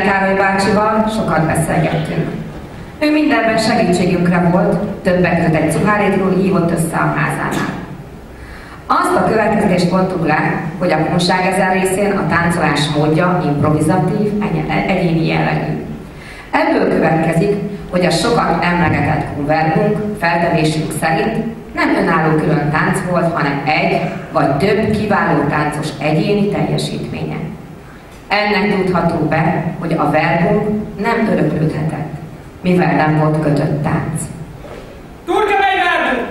Károly bácsival sokat beszélgettünk. Ő mindenben segítségünkre volt, többek között egy cuhárétról hívott össze a házánál. Azt a következést vontuk le, hogy a kunság ezen részén a táncolás módja improvizatív, egyéni jellegű. Ebből következik, hogy a sokat emlegetett kunverbunk feltevésünk szerint nem önálló külön tánc volt, hanem egy vagy több kiváló táncos egyéni teljesítménye. Ennek tudható be, hogy a verbunk nem öröklődhetett, mivel nem volt kötött tánc. Turkemei verbunk!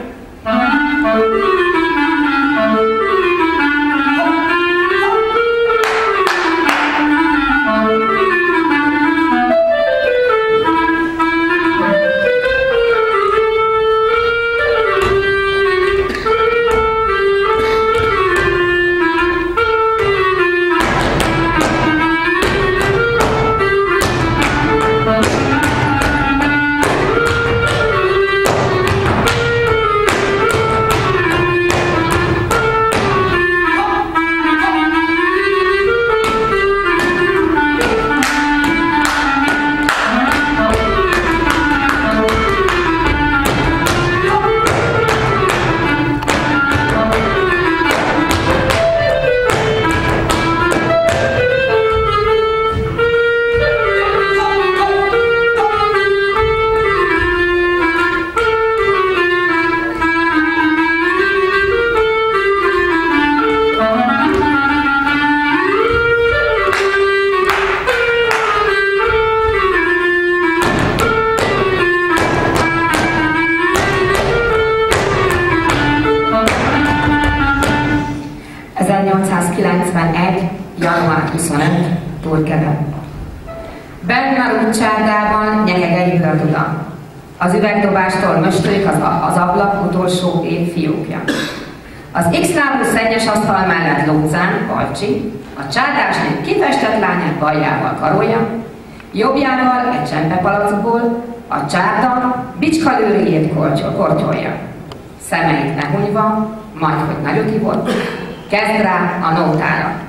január 25, Turkebe. Bernard utcárdában nyegeg egy hölduda. Az üvegdobástól möstölik az ablak utolsó év fiókja. Az X-lábú szennyes asztal mellett Lócán, Balcsi, a csárdásnél kifestett lányát bajjával karolja, jobbjával egy csempepalackból a csárda bicskalőriét kortyolja. Szemeit lehunyva, majd hogy nagyot hívott, kezd rá a nótára.